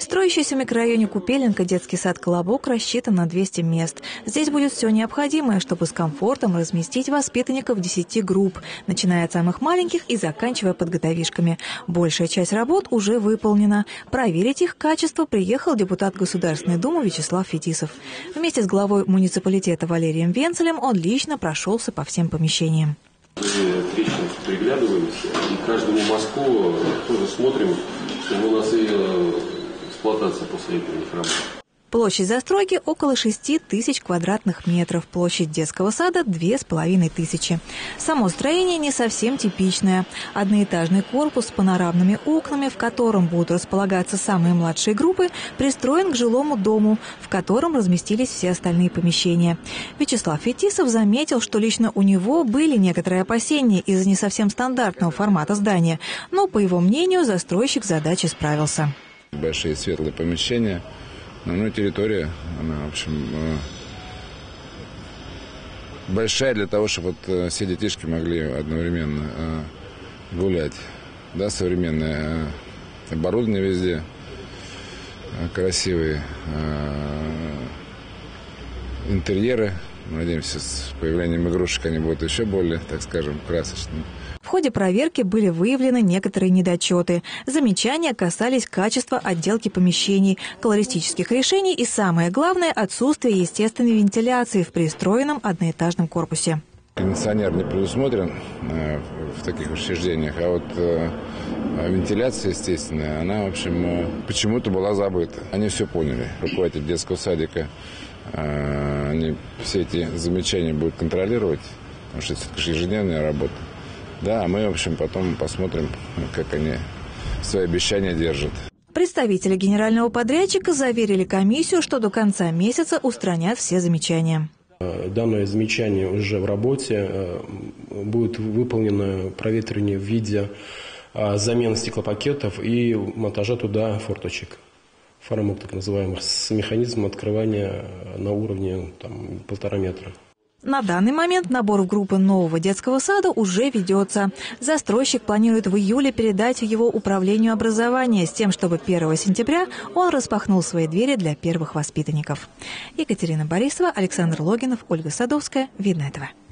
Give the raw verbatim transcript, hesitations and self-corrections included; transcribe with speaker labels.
Speaker 1: Строящийся в микрорайоне Купеленко детский сад «Колобок» рассчитан на двести мест. Здесь будет все необходимое, чтобы с комфортом разместить воспитанников десяти групп, начиная от самых маленьких и заканчивая подготовишками. Большая часть работ уже выполнена. Проверить их качество приехал депутат Государственной Думы Вячеслав Фетисов. Вместе с главой муниципалитета Валерием Венцелем он лично прошелся по всем помещениям.
Speaker 2: Мы отлично приглядываемся, и каждому мазку тоже смотрим, чтобы у нас и эксплуатация после этого не хромала.
Speaker 1: Площадь застройки около шести тысяч квадратных метров, площадь детского сада – две с половиной тысячи. Само строение не совсем типичное. Одноэтажный корпус с панорамными окнами, в котором будут располагаться самые младшие группы, пристроен к жилому дому, в котором разместились все остальные помещения. Вячеслав Фетисов заметил, что лично у него были некоторые опасения из-за не совсем стандартного формата здания, но, по его мнению, застройщик с задачей справился.
Speaker 3: Большие светлые помещения. Ну, территория, она, в общем, большая для того, чтобы вот все детишки могли одновременно гулять. Да, современное оборудование везде, красивые интерьеры. Надеемся, с появлением игрушек они будут еще более, так скажем, красочными.
Speaker 1: В ходе проверки были выявлены некоторые недочеты. Замечания касались качества отделки помещений, колористических решений и, самое главное, отсутствия естественной вентиляции в пристроенном одноэтажном корпусе.
Speaker 3: Кондиционер не предусмотрен в таких учреждениях, а вот вентиляция естественная, она, в общем, почему-то была забыта. Они все поняли. Руководитель детского садика, они все эти замечания будут контролировать, потому что это ежедневная работа. Да, мы, в общем, потом посмотрим, как они свои обещания держат.
Speaker 1: Представители генерального подрядчика заверили комиссию, что до конца месяца устранят все замечания.
Speaker 4: Данное замечание уже в работе. Будет выполнено проветривание в виде замены стеклопакетов и монтажа туда форточек. Фарамук, так называемых, с механизмом открывания на уровне там, полтора метра.
Speaker 1: На данный момент набор в группы нового детского сада уже ведется. Застройщик планирует в июле передать его управлению образования с тем, чтобы первого сентября он распахнул свои двери для первых воспитанников. Екатерина Борисова, Александр Логинов, Ольга Садовская. Видно этого.